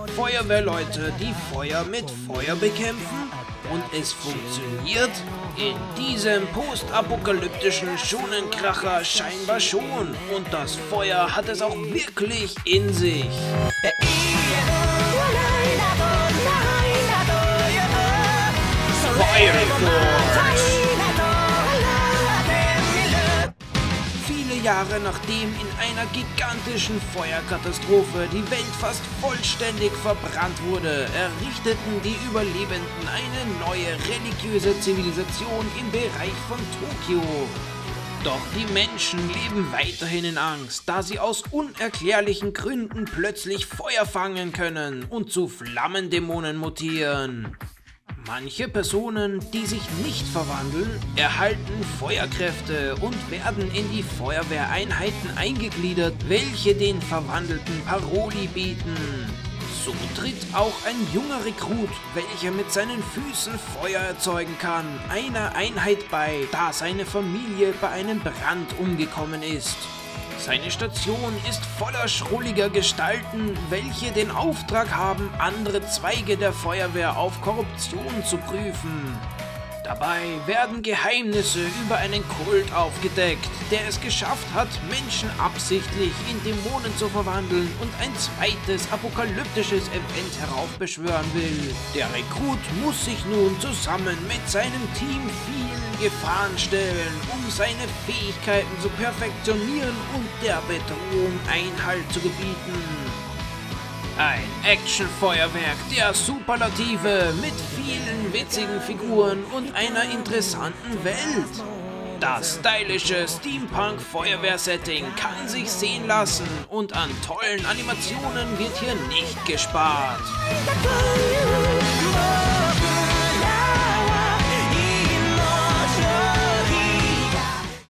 Feuerwehrleute, die Feuer mit Feuer bekämpfen? Und es funktioniert? In diesem postapokalyptischen Schonenkracher scheinbar schon. Und das Feuer hat es auch wirklich in sich. Fireforce! Viele Jahre nachdem in einer gigantischen Feuerkatastrophe die Welt fast vollständig verbrannt wurde, errichteten die Überlebenden eine neue religiöse Zivilisation im Bereich von Tokio. Doch die Menschen leben weiterhin in Angst, da sie aus unerklärlichen Gründen plötzlich Feuer fangen können und zu Flammendämonen mutieren. Manche Personen, die sich nicht verwandeln, erhalten Feuerkräfte und werden in die Feuerwehreinheiten eingegliedert, welche den Verwandelten Paroli bieten. So tritt auch ein junger Rekrut, welcher mit seinen Füßen Feuer erzeugen kann, einer Einheit bei, da seine Familie bei einem Brand umgekommen ist. Seine Station ist voller schrulliger Gestalten, welche den Auftrag haben, andere Zweige der Feuerwehr auf Korruption zu prüfen. Dabei werden Geheimnisse über einen Kult aufgedeckt, der es geschafft hat, Menschen absichtlich in Dämonen zu verwandeln und ein zweites apokalyptisches Event heraufbeschwören will. Der Rekrut muss sich nun zusammen mit seinem Team vielen Gefahren stellen, um seine Fähigkeiten zu perfektionieren und der Bedrohung Einhalt zu gebieten. Ein Action-Feuerwerk der Superlative mit vielen witzigen Figuren und einer interessanten Welt. Das stylische Steampunk-Feuerwehr-Setting kann sich sehen lassen und an tollen Animationen wird hier nicht gespart.